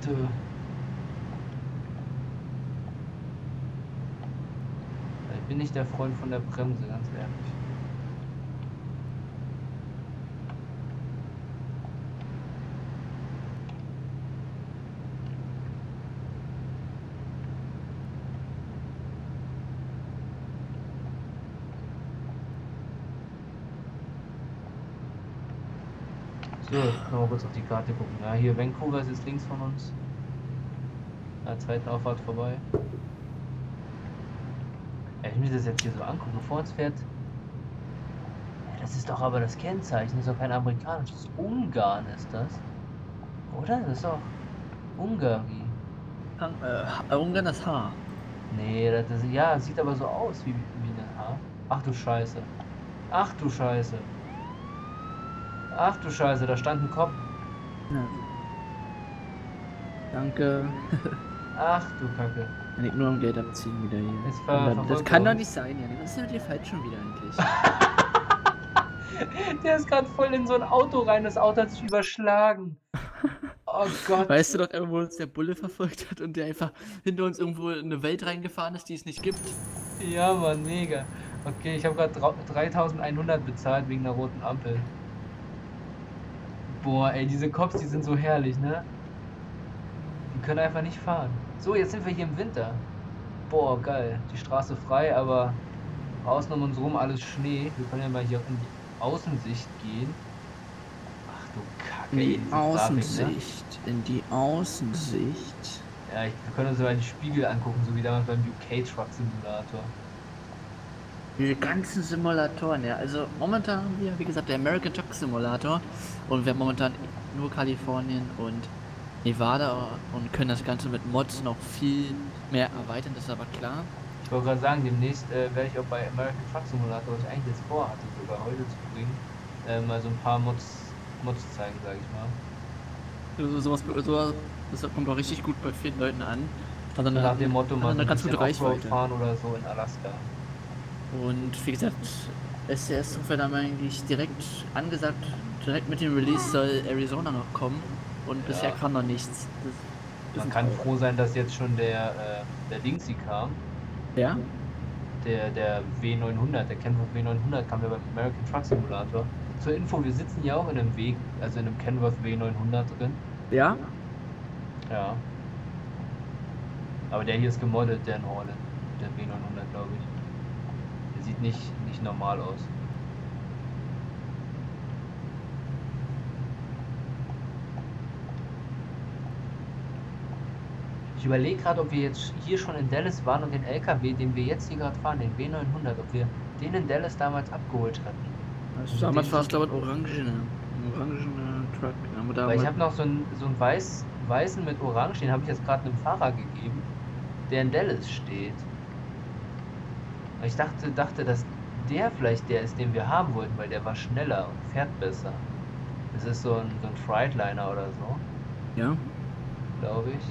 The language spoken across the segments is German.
Leute. Ich bin nicht der Freund von der Bremse, ganz ehrlich. So, mal kurz auf die Karte gucken. Ja, hier Vancouver ist jetzt links von uns. Ja, zweiten Auffahrt vorbei. Ja, ich muss das jetzt hier so angucken. Vor uns fährt. Ja, das ist doch aber das Kennzeichen. Das ist doch kein amerikanisches. Ungarn ist das. Oder? Das ist doch Ungarn. Ungarn das Haar. Nee, das ja, sieht aber so aus wie ein Haar. Ach du Scheiße. Ach du Scheiße. Ach du Scheiße, da stand ein Kopf. Ja. Danke. Ach du Kacke. Nicht nur am Geld abziehen wieder hier. Das kann doch nicht sein, Janik. Was ist denn mit dir falsch schon wieder eigentlich? Der ist gerade voll in so ein Auto rein. Das Auto hat sich überschlagen. Oh Gott. Weißt du doch, wo uns der Bulle verfolgt hat und der einfach hinter uns irgendwo in eine Welt reingefahren ist, die es nicht gibt? Ja, Mann, mega. Okay, ich habe gerade 3100 bezahlt wegen einer roten Ampel. Boah, ey, diese Cops, die sind so herrlich, ne? Die können einfach nicht fahren. So, jetzt sind wir hier im Winter. Boah, geil. Die Straße frei, aber außen um uns rum alles Schnee. Wir können ja mal hier in die Außensicht gehen. Ach du Kacke. In die diese Außensicht. Grafik, ne? In die Außensicht. Ja, wir können uns mal die Spiegel angucken, so wie damals beim UK Truck Simulator. Diese ganzen Simulatoren, ja. Also momentan haben wir, wie gesagt, der American Truck Simulator. Und wir haben momentan nur Kalifornien und Nevada und können das Ganze mit Mods noch viel mehr erweitern, das ist aber klar. Ich wollte gerade sagen, demnächst werde ich auch bei American Truck Simulator, was ich eigentlich jetzt vorhatte, sogar heute zu bringen, mal so ein paar Mods zeigen, sage ich mal. Das kommt auch richtig gut bei vielen Leuten an. Also nach dem Motto, mal eine ganz gute Reichweite fahren oder so in Alaska. Und wie gesagt, SCS wird dann eigentlich direkt angesagt, direkt mit dem Release soll Arizona noch kommen. Und bisher kam noch nichts. Man kann froh sein, dass jetzt schon der Dingsy kam. Ja? Der W900, der Kenworth W900 kam ja beim American Truck Simulator. Zur Info, wir sitzen ja auch in einem Weg, also in einem Kenworth W900 drin. Ja? Ja. Aber der hier ist gemoddet, der in Holland. Der W900, glaube ich. Der sieht nicht normal aus. Ich überlege gerade, ob wir jetzt hier schon in Dallas waren und den LKW, den wir jetzt hier gerade fahren, den W900, ob wir den in Dallas damals abgeholt hatten. Also damals war es, glaube ich, ein orangener Truck. Weil ich habe noch so einen weißen mit Orange, den habe ich jetzt gerade einem Fahrer gegeben, der in Dallas steht. Und ich dachte, dass der vielleicht der ist, den wir haben wollten, weil der war schneller und fährt besser. Das ist so ein Freightliner oder so. Ja. Glaube ich.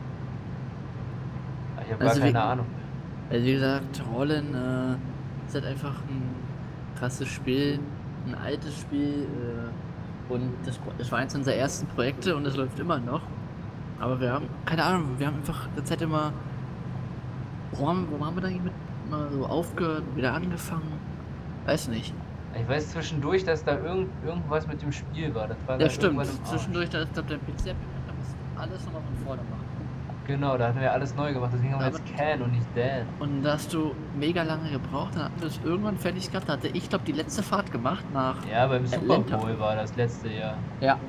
Ich habe gar keine Ahnung. Also wie gesagt, Rollen ist halt einfach ein krasses Spiel, ein altes Spiel und das war eins unserer ersten Projekte und es läuft immer noch. Aber wir haben, keine Ahnung, wir haben einfach der Zeit immer, wo haben wir da mit mal so aufgehört, wieder angefangen? Weiß nicht. Ich weiß zwischendurch, dass da irgendwas mit dem Spiel war. Das war ja, stimmt. Zwischendurch, da ist der PC, da muss alles nochmal von vorne machen. Genau, da hatten wir alles neu gemacht, deswegen haben wir jetzt Can und nicht Dan. Und da hast du mega lange gebraucht, dann hatten wir es irgendwann fertig gehabt, da hatte ich glaube die letzte Fahrt gemacht nach... Ja, beim Super Bowl war das letzte Jahr. Ja.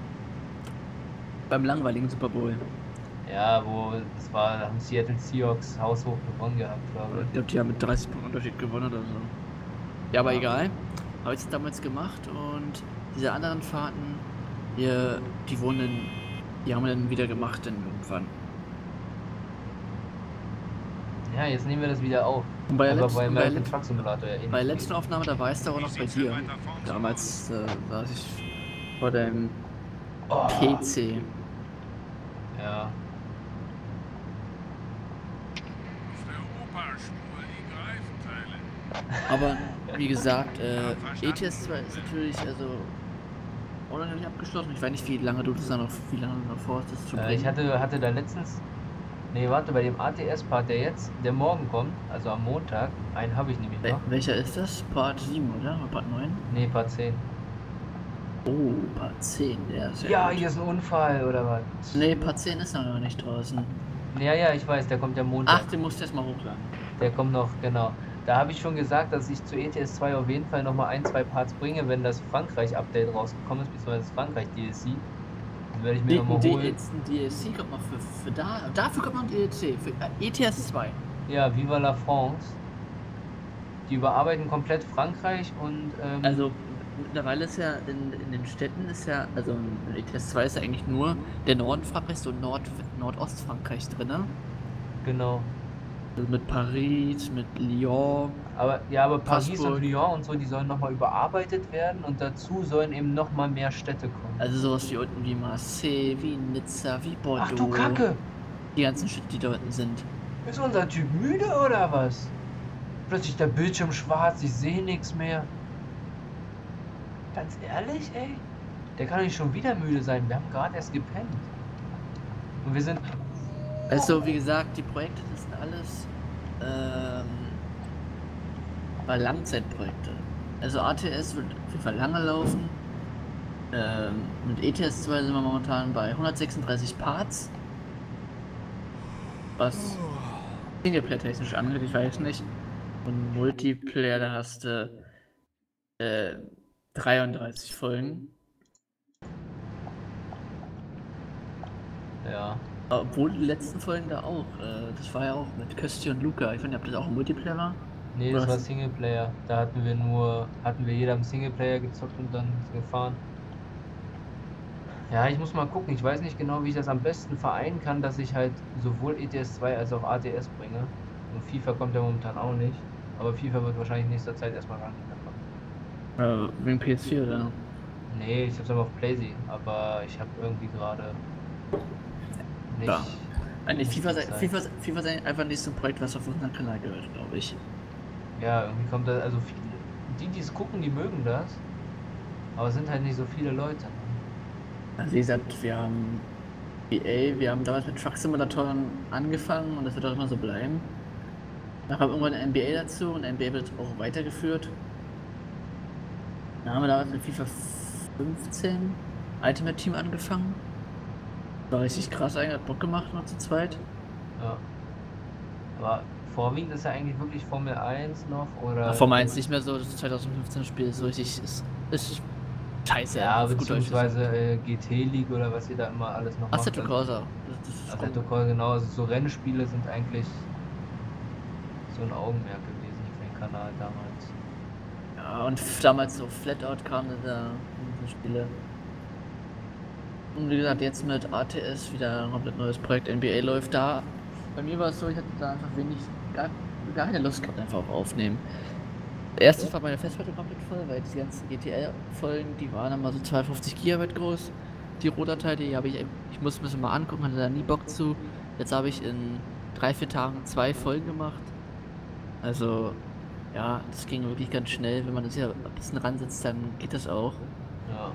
Beim langweiligen Super Bowl. Ja, das war, da haben Seattle Seahawks haushoch gewonnen gehabt, glaube ich. Ich glaube, die haben mit 30 Punkten Unterschied gewonnen oder so. Ja, aber egal. Habe ich es damals gemacht und diese anderen Fahrten, die haben wir dann wieder gemacht dann irgendwann. Ja, jetzt nehmen wir das wieder auf. Und bei der bei letzten Aufnahme, da war es aber noch bei dir. Damals saß ich vor deinem PC. Ja. Aber wie gesagt, ETS 2 ist natürlich, also auch noch nicht abgeschlossen. Ich weiß nicht, wie lange du noch vorhast, das zu bringen. Ich hatte da letztens. Nee, warte, bei dem ATS-Part, der morgen kommt, also am Montag, einen habe ich nämlich noch. Welcher ist das? Part 7, oder? Oder Part 9? Nee, Part 10. Oh, Part 10, der ist Ja, gut. hier ist ein Unfall, oder was? Nee, Part 10 ist noch nicht draußen. Ja, ich weiß, der kommt ja Montag. Ach, den musst du erstmal hochladen. Der kommt noch, genau. Da habe ich schon gesagt, dass ich zu ETS 2 auf jeden Fall nochmal 2 Parts bringe, wenn das Frankreich-Update rausgekommen ist, beziehungsweise das Frankreich-DLC. Dann werde ich mir nochmal holen. Ein DLC kommt noch für dafür kommt noch ein DLC, für ETS 2. Ja, Viva la France. Die überarbeiten komplett Frankreich und. Also, mittlerweile ist ja in den Städten also in ETS 2 ist ja eigentlich nur der Norden Frankreichs, so Nordostfrankreich drin. Genau. Also mit Paris, mit Lyon. Aber Paris Straßburg. und Lyon und so, die sollen nochmal überarbeitet werden und dazu sollen eben nochmal mehr Städte kommen. Also sowas wie unten wie Marseille, wie Nizza, wie Bordeaux. Ach du Kacke! Die ganzen Städte, die da unten sind. Ist unser Typ müde oder was? Plötzlich der Bildschirm schwarz, ich sehe nichts mehr. Ganz ehrlich, ey? Der kann doch nicht schon wieder müde sein. Wir haben gerade erst gepennt. Und wir sind. Also wie gesagt, die Projekte, das sind alles Langzeitprojekte. Also ATS wird auf jeden Fall lange laufen. Mit ETS 2 sind wir momentan bei 136 Parts. Was Singleplayer technisch angeht, ich weiß nicht. Und Multiplayer, da hast du 33 Folgen. Ja. Obwohl die letzten Folgen da auch. Das war ja auch mit Kösti und Luca. Ich weiß nicht, ob das auch ein Multiplayer war. Nee, das war Singleplayer. Da hatten wir jeder im Singleplayer gezockt und dann gefahren. Ja, ich muss mal gucken. Ich weiß nicht genau, wie ich das am besten vereinen kann, dass ich halt sowohl ETS 2 als auch ATS bringe. Und FIFA kommt ja momentan auch nicht. Aber FIFA wird wahrscheinlich in nächster Zeit erstmal gar nicht mehr kommen. Wegen PS4 oder? Nee, ich hab's aber auf PlayStation. Aber ich habe irgendwie gerade nicht. Ja. Eigentlich FIFA ist einfach nicht so ein Projekt, was auf unseren Kanal gehört, glaube ich. Ja, irgendwie kommt da, also viele, die es gucken, die mögen das. Aber es sind halt nicht so viele Leute. Also wie gesagt, wir haben wir haben damals mit Truck-Simulatoren angefangen und das wird auch immer so bleiben. Dann kam irgendwann ein NBA dazu und NBA wird auch weitergeführt. Dann haben wir damals mit FIFA 15 Ultimate Team angefangen. War richtig krass eigentlich, hat Bock gemacht noch zu zweit. Ja. Aber vorwiegend ist ja eigentlich wirklich Formel 1 noch, oder? Formel 1 nicht mehr so, das 2015 Spiel ist so richtig, ist scheiße. Ja, auf gut Deutsch gesagt. beziehungsweise GT League oder was ihr da immer alles noch macht. Assetto Corsa. Das ist Assetto Corsa, genau. Also so Rennspiele sind eigentlich so ein Augenmerk gewesen für den Kanal damals. Ja, und damals so Flatout kamen da diese Spiele. Und wie gesagt, jetzt mit ATS wieder ein komplett neues Projekt, NBA läuft da. Bei mir war es so, ich hatte da einfach gar keine Lust gehabt, einfach auf Aufnehmen. Erstens war meine Festplatte komplett voll, weil die ganzen GTL-Folgen, die waren dann mal so 250 GB groß. Die Rohdatei, die habe ich muss mir mal angucken, hatte da nie Bock zu. Jetzt habe ich in 3-4 Tagen 2 Folgen gemacht. Also, ja, das ging wirklich ganz schnell. Wenn man das ja ein bisschen ransetzt, dann geht das auch. Ja.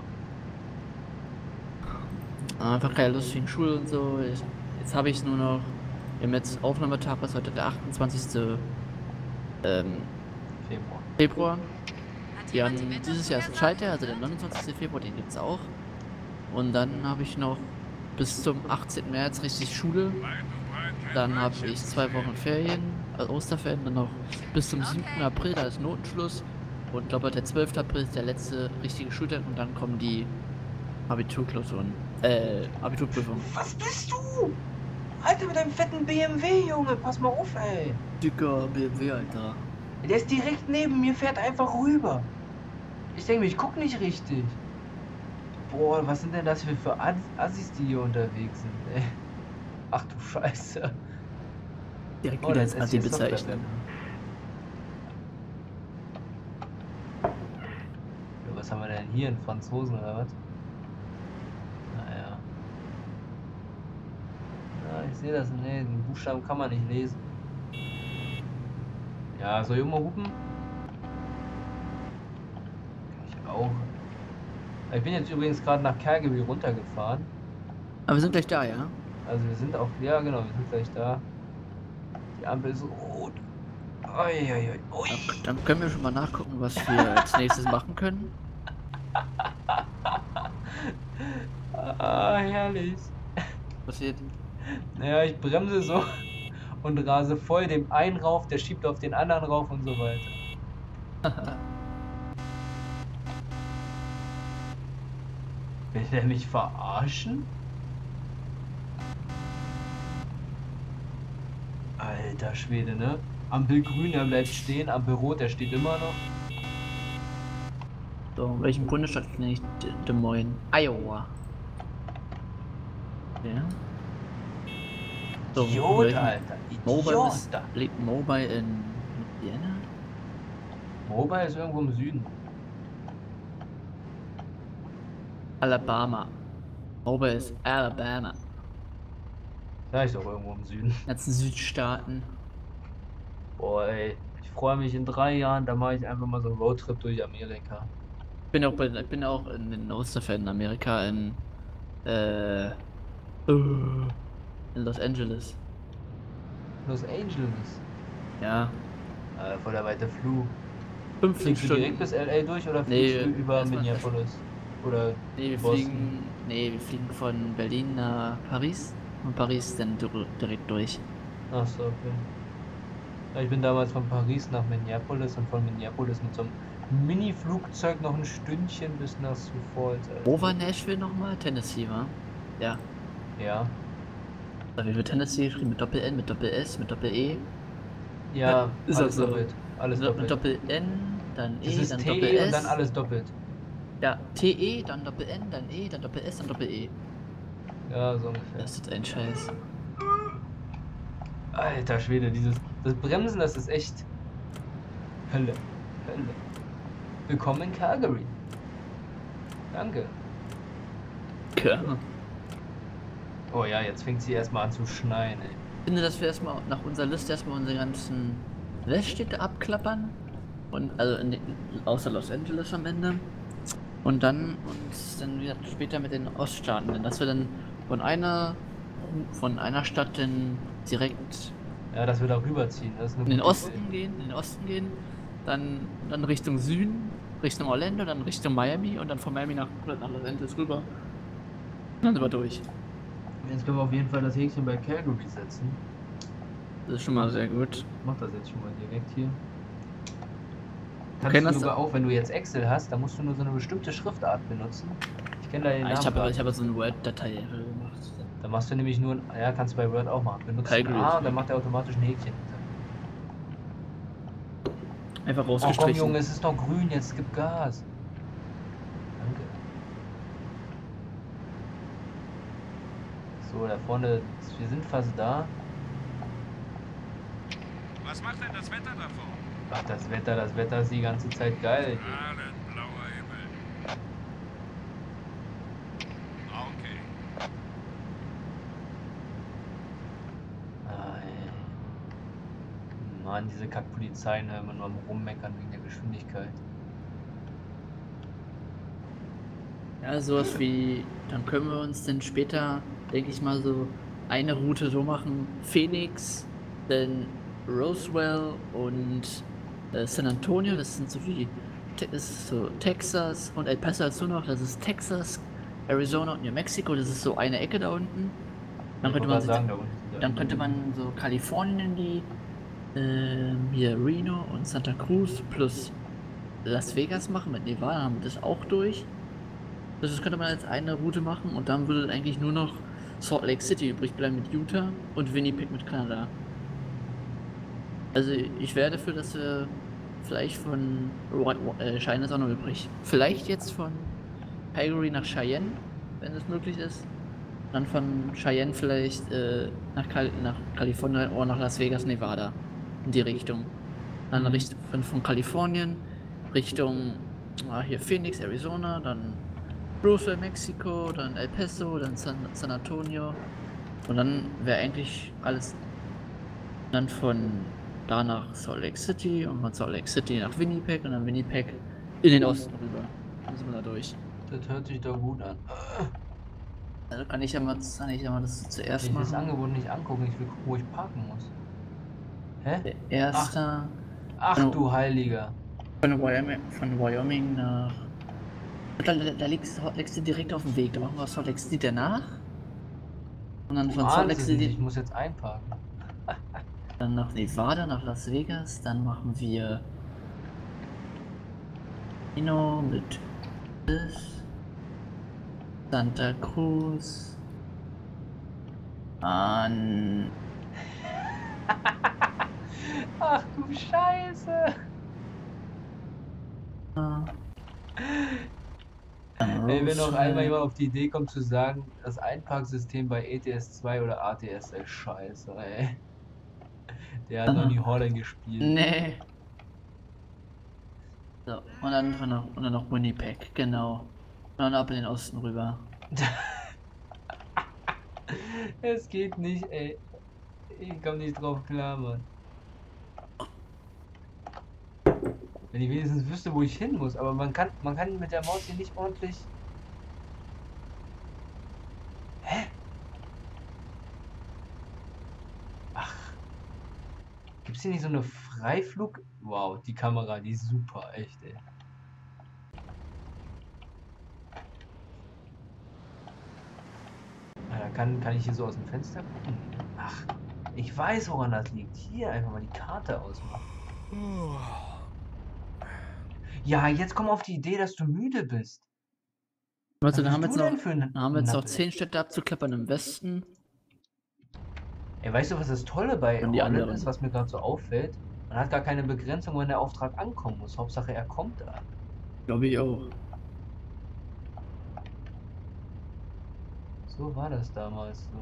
Einfach keine Lust wegen Schule und so. Jetzt habe ich nur noch, wir haben jetzt Aufnahmetag, was heute der 28. Februar. Ja, dieses Jahr ist ein Schalter, also der 29. Februar, den gibt es auch. Und dann habe ich noch bis zum 18. März richtig Schule. Dann habe ich 2 Wochen Ferien, also Osterferien, dann noch bis zum 7. April, da ist Notenschluss. Und ich glaube, der 12. April ist der letzte richtige Schultag und dann kommen die Abiturklausuren. Abiturprüfung. Was bist du? Alter, mit deinem fetten BMW, Junge, pass mal auf, ey. Dicker BMW, Alter. Der ist direkt neben mir, fährt einfach rüber. Ich denke mir, ich guck nicht richtig. Boah, was sind denn das für Assis, die hier unterwegs sind, ey? Ach du Scheiße. Direkt wieder als Assi bezeichnen. Ja, was haben wir denn hier? Einen Franzosen oder was? Naja. Ja, ich sehe das. Ne, den Buchstaben kann man nicht lesen. Ja, soll ich mal hupen? Kann ich auch. Ich bin jetzt übrigens gerade nach Calgary runtergefahren. Aber wir sind gleich da, ja? Also wir sind auch, ja genau, wir sind gleich da. Die Ampel ist rot. Ui, ui, ui. Dann können wir schon mal nachgucken, was wir als nächstes machen können. Ah, herrlich. Passiert. Naja, ich bremse so und rase voll dem einen rauf, der schiebt auf den anderen rauf und so weiter. Will der mich verarschen? Alter Schwede, ne? Ampel grün, er bleibt stehen, Ampel rot, er steht immer noch. So, in welchem Bundesstaat bin ich? Des Moines, Iowa. Ja. So, Idiot, Alter. Mobile Idiot. liegt Mobile in Indiana? Mobile ist irgendwo im Süden. Alabama. Mobile ist Alabama. Da ist doch irgendwo im Süden. Ganzen Südstaaten. Boah, ey. Ich freue mich in 3 Jahren, da mache ich einfach mal so einen Roadtrip durch Amerika. Ich bin auch in den Osterferien in Amerika in Los Angeles. Los Angeles. Ja. Voll der weite Flug. 15 Fliegst du Stunden. direkt bis LA durch oder Nee, fliegst du über erstmal- Minneapolis? Oder Nee, Boston? wir fliegen von Berlin nach Paris und Paris dann direkt durch. Achso, okay. Ja, ich bin damals von Paris nach Minneapolis und von Minneapolis mit so einem Mini-Flugzeug noch ein Stündchen bis nach Sioux Falls. Alter. Wo war Nashville nochmal? Tennessee, war? Ja. Ja. Da wird Tennessee geschrieben mit Doppel-N, mit Doppel-S, mit Doppel-E. Ja, Ist alles auch so. doppelt. Alles Mit doppelt. Doppel-N, dann Das E, ist dann TE Doppel-S. und dann alles doppelt. Ja, TE, dann Doppel-N, dann E, dann Doppel-S, dann Doppel-E. Ja, so ungefähr. Das ist ein Scheiß. Alter Schwede, das Bremsen, das ist echt Hölle. Hölle. Willkommen in Calgary. Danke. Ja. Oh ja, jetzt fängt sie erstmal an zu schneien, ey. Ich finde, dass wir erstmal nach unserer Liste erstmal unsere ganzen Weststädte abklappern. Und also außer Los Angeles am Ende. Und dann uns dann wieder später mit den Oststaaten, denn dass wir dann von einer Stadt dann direkt Ja, dass wir da rüberziehen. Das ist eine in den gute Osten gehen, dann Richtung Süden, Richtung Orlando, dann Richtung Miami und dann von Miami nach Los Angeles rüber. Dann sind wir durch. Idee. Jetzt können wir auf jeden Fall das Häkchen bei Calgary setzen. Das ist schon mal sehr gut. Ich mach das jetzt schon mal direkt hier. Okay, Kannst du das- sogar auch, wenn du jetzt Excel hast, dann musst du nur so eine bestimmte Schriftart benutzen. Ich kenne da den Namen. Ich habe so eine Word-Datei gemacht. Da machst du nämlich nur, ja, kannst du bei Word auch machen. Benutzt Calgary ein A ist und dann macht er automatisch ein Häkchen. Einfach Oh komm rausgestrichen. Junge, es ist doch grün, jetzt gib Gas. Danke. So, da vorne, wir sind fast da. Was macht denn das Wetter davor? Ach, das Wetter ist die ganze Zeit geil. Strahlend blauer Himmel. Okay. Ah, ey. Mann, diese Kackpolizeien immer nur am Rummeckern wegen der Geschwindigkeit. Ja, sowas wie, dann können wir uns dann später, denke ich mal, so eine Route so machen. Phoenix, dann Roswell und San Antonio, das sind so wie das ist so Texas und El Paso dazu noch, das ist Texas, Arizona und New Mexico, das ist so eine Ecke da unten. Dann könnte man, sagen, da unten sind dann könnte man so Kalifornien, die hier Reno und Santa Cruz plus Las Vegas machen mit Nevada, haben wir das auch durch. Das könnte man als eine Route machen und dann würde eigentlich nur noch Salt Lake City übrig bleiben mit Utah und Winnipeg mit Kanada. Also ich wäre dafür, dass wir vielleicht von Cheyenne ist auch noch übrig. Vielleicht jetzt von Calgary nach Cheyenne, wenn es möglich ist. Dann von Cheyenne vielleicht nach Kalifornien oder nach Las Vegas, Nevada. In die Richtung. Dann von Kalifornien Richtung hier Phoenix, Arizona, dann Roswell, Mexiko, dann El Paso, dann San Antonio. Und dann wäre eigentlich alles dann von da nach Salt Lake City und von Salt Lake City nach Winnipeg und dann Winnipeg in den Osten rüber. Dann sind wir da durch. Das hört sich doch gut an. Also kann ich ja mal das Ich zuerst will das machen. Angebot nicht angucken, ich will gucken, wo ich parken muss. Hä? Der erste Ach du Heiliger. von Wyoming nach. Da legst du direkt auf dem Weg. Da machen wir Salt Lake City danach. Und dann von Salt Lake Ahnst du nicht, ich City muss jetzt einparken. dann nach Nevada, nach Las Vegas. Dann machen wir Reno mit Santa Cruz an. Ach du Scheiße. Ey, wenn noch einmal jemand auf die Idee kommt zu sagen, das Einparksystem bei ETS 2 oder ATS ist scheiße, ey. Der hat noch nie Holland gespielt. Nee. So, und dann noch Winnipeg, genau. Und dann ab in den Osten rüber. Es geht nicht, ey. Ich komm nicht drauf klar, Mann. Wenn ich wenigstens wüsste, wo ich hin muss, aber man kann mit der Maus hier nicht ordentlich. Hä? Ach. Gibt's hier nicht so eine Freiflug? Wow, die Kamera, die ist super, echt, ey. Da kann ich hier so aus dem Fenster gucken? Ach, ich weiß, woran das liegt. Hier einfach mal die Karte ausmachen. Ja, jetzt komm auf die Idee, dass du müde bist. Also, Was dann haben wir bist jetzt du denn noch, für ein dann haben wir jetzt noch Nappel? 10 Städte abzuklappern im Westen. Ey, weißt du, was das Tolle bei Und die Holland anderen. ist, was mir gerade so auffällt? Man hat gar keine Begrenzung, wann der Auftrag ankommen muss. Hauptsache, er kommt an. Glaube ich auch. So war das damals so.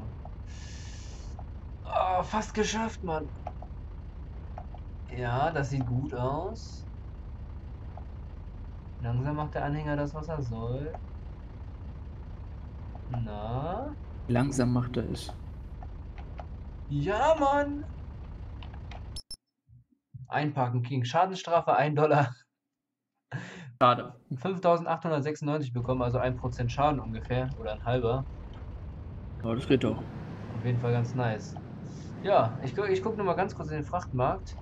Oh, fast geschafft, Mann. Ja, das sieht gut aus. Langsam macht der Anhänger das, was er soll. Na? Langsam macht er es. Ja, Mann! Einparken, King. Schadensstrafe $1. Schade. 5.896 bekommen, also 1% Schaden ungefähr. Oder ein halber. Aber das geht doch. Auf jeden Fall ganz nice. Ja, ich gucke noch mal ganz kurz in den Frachtmarkt.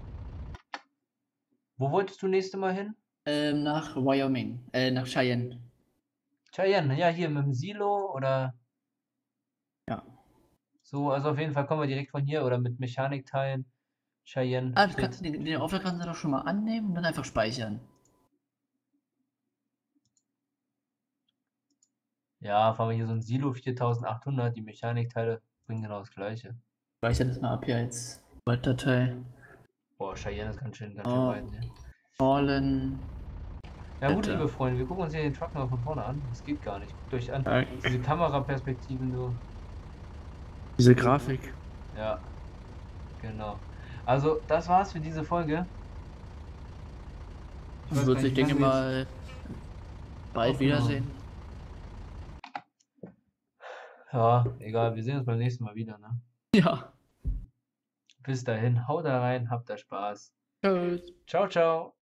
Wo wolltest du nächste Mal hin? Nach Wyoming. Nach Cheyenne. Cheyenne, ja, hier mit dem Silo oder Ja. so. Also auf jeden Fall kommen wir direkt von hier oder mit Mechanikteilen. Cheyenne. Ah, steht- den Auftrag kannst du doch schon mal annehmen und dann einfach speichern. Ja, fahren wir hier so ein Silo 4800. Die Mechanikteile bringen genau das Gleiche. Speichern das mal ab hier als Word-Datei. Boah, Cheyenne ist ganz schön Oh. weit. Ne? Fallen. Ja gut, Bitte. liebe Freunde, wir gucken uns hier den Truck mal von vorne an. Das geht gar nicht. Guckt euch an. Zack. Diese Kameraperspektiven, du. Diese Grafik. Ja, genau. Also, das war's für diese Folge. Ich weiß Wird gar sich, nicht, denke wie lange wir mal, bald aufgenommen. wiedersehen. Ja, egal, wir sehen uns beim nächsten Mal wieder, ne? Ja. Bis dahin, haut da rein, habt da Spaß. Tschüss. Ciao, ciao.